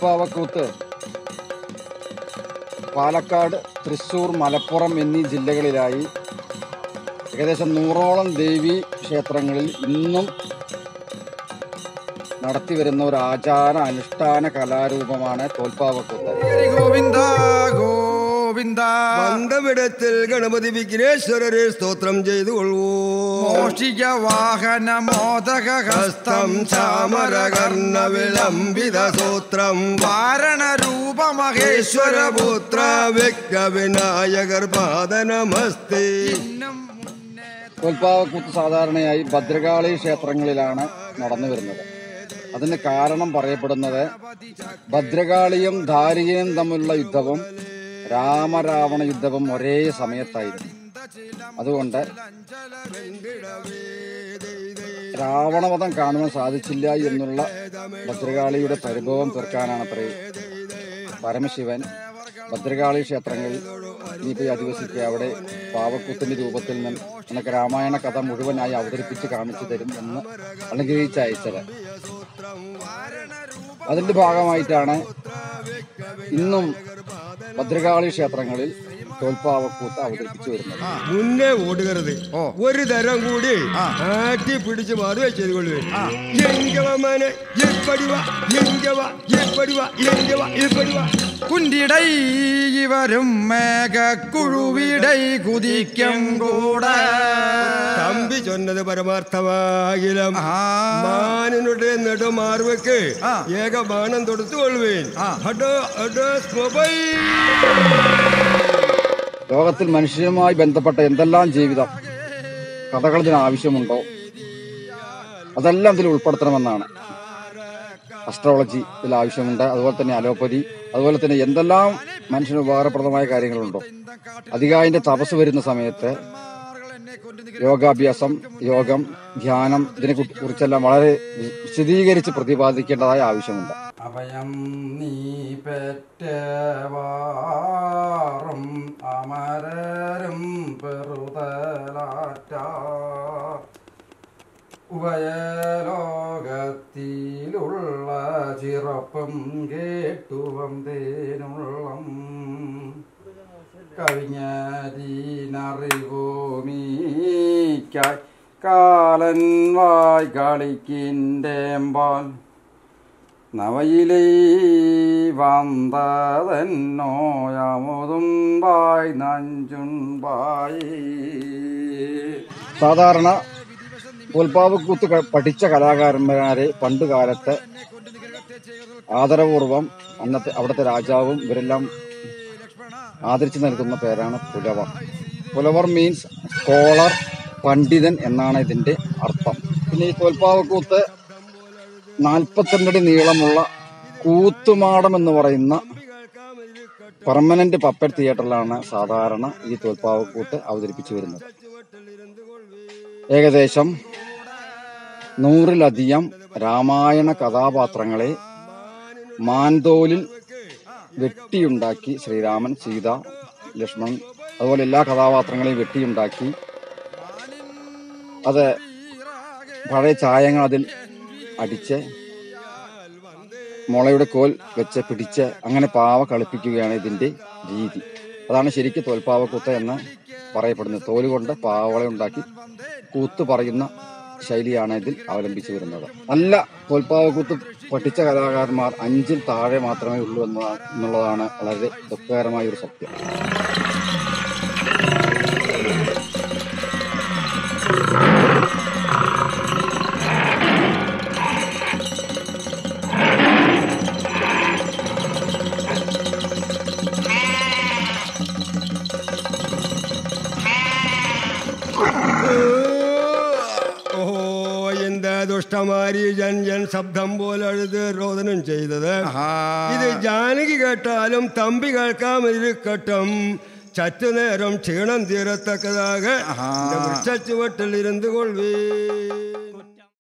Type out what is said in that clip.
തോൽപ്പാവക്കൂത്ത് പാലക്കാട്, തൃശ്ശൂർ, മലപ്പുറം എന്നീ ജില്ലകളിലായി ഏകദേശം 100ഓളം ദേവീ ക്ഷേത്രങ്ങളിൽ ഇന്നും നടത്തിവരുന്ന ഒരു ആചാര അനുഷ്ഠാന കലാരൂപമാണ് തോൽപ്പാവക്കൂത്ത്. ബന്ധമിടത്തിൽ ഗണപതി വിഘ്നേശ്വരരെ സ്തോത്രം ചെയ്തു കൊള്ളൂ. മോഷിക വാഹന മോദക ഹസ്തം ചാമരകർണ വിളംബിത സൂത്രം വാരണരൂപ മഹേശ്വരപുത്ര വിഘ്ന വിനായകർ പാദനമസ്തേ. തോൽപ്പാവക്കൂത്ത് സാധാരണയായി ഭദ്രകാളി ക്ഷേത്രങ്ങളിലാണ് നടന്നു വരുന്നത്. അതിന് കാരണം പറയപ്പെടുന്നത് ഭദ്രകാളിയും ധാരികയും തമ്മിലുള്ള യുദ്ധവും രാമരാവണ യുദ്ധവും ഒരേ സമയത്തായിരുന്നു. അതുകൊണ്ട് രാവണവധം കാണുവാൻ സാധിച്ചില്ല എന്നുള്ള ഭദ്രകാളിയുടെ പരിഭവം തീർക്കാനാണത്രേ പരമശിവൻ ഭദ്രകാളി ക്ഷേത്രങ്ങളിൽ നീ പോയി അധിവസിക്കുക, അവിടെ പാവക്കൂത്തിന്റെ രൂപത്തിൽ നിന്ന് നിനക്ക് രാമായണ കഥ മുഴുവനായി അവതരിപ്പിച്ച് കാണിച്ചു തരും എന്ന് അനുഗ്രഹിച്ചയച്ചത്. അതിന്റെ ഭാഗമായിട്ടാണ് ഇന്നും ഭദ്രകാളി ക്ഷേത്രങ്ങളിൽ തോൽപ്പാവക്കൂത്ത് അവതരിപ്പിച്ചു വരുന്നത്. മുന്നേ ഓടുകരുത്, ഒരു തരം കൂടി ആറ്റി പിടിച്ച് മാറുക ചെയ്തുകൊള്ളു. കുണ്ടിടൈ വരും മേഘക്കുഴുവിടൈ കുതിക്കും കൂടെ തമ്പി ചൊന്നത് പരമാർത്ഥമാകിലും മാനിനുടെ നെടുമാർവയ്ക്ക് ഏകബാണം തൊടുത്തുകൊള്ളുവേൻ. ലോകത്തിൽ മനുഷ്യനുമായി ബന്ധപ്പെട്ട എന്തെല്ലാം ജീവിതം കഥകൾ ഇതിന് ആവശ്യമുണ്ടോ അതെല്ലാം ഇതിൽ ഉൾപ്പെടുത്തണമെന്നാണ്. അസ്ട്രോളജി ഇതിൽ ആവശ്യമുണ്ട്, അതുപോലെ തന്നെ അലോപ്പതി, അതുപോലെ തന്നെ എന്തെല്ലാം മനുഷ്യന് ഉപകാരപ്രദമായ കാര്യങ്ങളുണ്ടോ. അധികായന്റെ തപസ് വരുന്ന സമയത്ത് യോഗാഭ്യാസം, യോഗം, ധ്യാനം ഇതിനെ കുറിച്ചെല്ലാം വളരെ വിശദീകരിച്ച് പ്രതിപാദിക്കേണ്ടതായ ആവശ്യമുണ്ട്. അഭയം നീ പെറ്റവാറും അമരരും പെറുതലാറ്റ ഉഭയലോകത്തിലുള്ള ചിറപ്പും കേട്ടുവം തേനുള്ളം കവിഞ്ഞരീനറിവൂമീക്കായി കാലൻ വായ് കളിക്കിൻ്റെമ്പാൽ നവയിലേ വന്നതെന്നോയമുതുമ്പായി നഞ്ചുമ്പായി. സാധാരണ തോൽപ്പാവക്കൂത്ത് പഠിച്ച കലാകാരന്മാരെ പണ്ടുകാലത്ത് ആദരപൂർവം അവിടുത്തെ രാജാവും ഇവരെല്ലാം ആദരിച്ചു നൽകുന്ന പേരാണ് പുലവർ. പുലവർ മീൻസ് സ്കോളർ, പണ്ഡിതൻ എന്നാണ് ഇതിന്റെ അർത്ഥം. പിന്നെ ഈ തോൽപ്പാവക്കൂത്ത് 42 അടി നീളമുള്ള കൂത്തുമാടം എന്ന് പറയുന്ന പെർമനന്റ് പപ്പറ്റ് തിയേറ്ററിലാണ് സാധാരണ ഈ തോൽപ്പാവക്കൂത്ത് അവതരിപ്പിച്ചു വരുന്നത്. ഏകദേശം 100-ലധികം രാമായണ കഥാപാത്രങ്ങളെ മാൻതോലിൽ വെട്ടിയുണ്ടാക്കി ശ്രീരാമൻ, സീത, ലക്ഷ്മണൻ അതുപോലെ എല്ലാ കഥാപാത്രങ്ങളെയും വെട്ടിയുണ്ടാക്കി അത് പഴയ ചായങ്ങൾ അതിൽ അടിച്ച് മുളയുടെ കോൽ വെച്ച് പിടിച്ച് അങ്ങനെ പാവ കളിപ്പിക്കുകയാണ് ഇതിന്റെ രീതി. അതാണ് ശരിക്കും തോൽപ്പാവക്കൂത്ത് എന്ന് പറയപ്പെടുന്നത്. തോലുകൊണ്ട് പാവകളെ ഉണ്ടാക്കി കൂത്ത് പറയുന്ന ശൈലിയാണ് ഇതിൽ അവലംബിച്ചു വരുന്നത്. നല്ല തോൽപ്പാവക്കൂത്ത് പഠിച്ച കലാകാരന്മാർ 5-ൽ താഴെ മാത്രമേ ഉള്ളൂ എന്നുള്ളതാണ് വളരെ ദുഃഖകരമായ ഒരു സത്യം. ദുഷ്ടമാരി ജൻ ശബ്ദം പോലെ അഴുത് രോദനം ചെയ്തത്. ഇത് ജാനകി കേട്ടാലും തമ്പി കേൾക്കാമിരിക്കട്ടും. ചറ്റുനേരം ക്ഷീണം തീരത്തക്കതാകെ വൃക്ഷച്ചുവട്ടിൽ ഇരുന്നു കൊള്ളേ.